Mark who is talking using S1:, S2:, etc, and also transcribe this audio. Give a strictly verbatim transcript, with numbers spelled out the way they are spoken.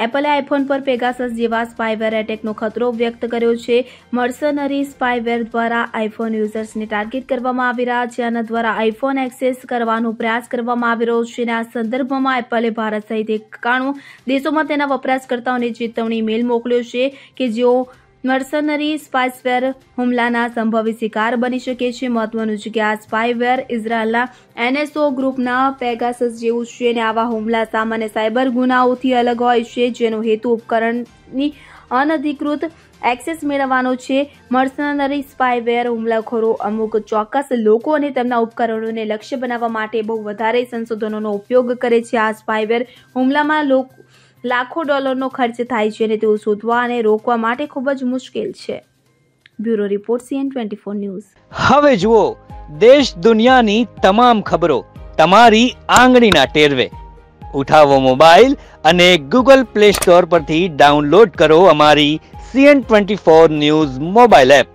S1: એપલે iPhone પર Pegasus જેવા spyware એટેકનો ખતરો વ્યક્ત કર્યો છે. મર્સનરી સ્પાયવેર દ્વારા આઈફોન યુઝર્સને ટાર્ગેટ કરવામાં આવી રહ્યા છે, આના દ્વારા આઈફોન એક્સેસ કરવાનો પ્રયાસ કરવામાં આવી રહ્યો છે. આ સંદર્ભમાં એપલે ભારત સહિત એકાણું દેશોમાં તેના વપરાશકર્તાઓને ચેતવણી મેલ મોકલ્યો છે કે જેઓ મર્સનરી સ્પાયવેર હુમલાના સંભવિત શિકાર બની શકે છે. મહત્વનું છે કે આ સ્પાયવેર ઇઝરાયલના એનએસઓ ગ્રુપના પેગાસસ જેવું છે અને આવા હુમલા સામાન્ય સાયબર ગુનાઓથી અલગ હોય છે, જેનો હેતુ ઉપકરણની અનધિકૃત એક્સેસ મેળવવાનો છે. મર્સનરી સ્પાયવેર હુમલાખોરો અમુક ચોક્કસ લોકો અને તેમના ઉપકરણોને લક્ષ્ય બનાવવા માટે બહુ વધારે સંશોધનોનો ઉપયોગ કરે છે. આ સ્પાયવેર હુમલામાં લોકો લાખો ડોલરનો ખર્ચ થાય છે અને તેઓ શોધવા અને રોકવા માટે ખૂબ જ મુશ્કેલ છે. Bureau report CN twenty four news.
S2: હવે જુઓ દેશ દુનિયાની તમામ ખબરો તમારી આંગળીના ટેરવે. ઉઠાવો મોબાઈલ અને ગૂગલ પ્લે સ્ટોર પરથી ડાઉનલોડ કરો અમારી CN twenty four news mobile app.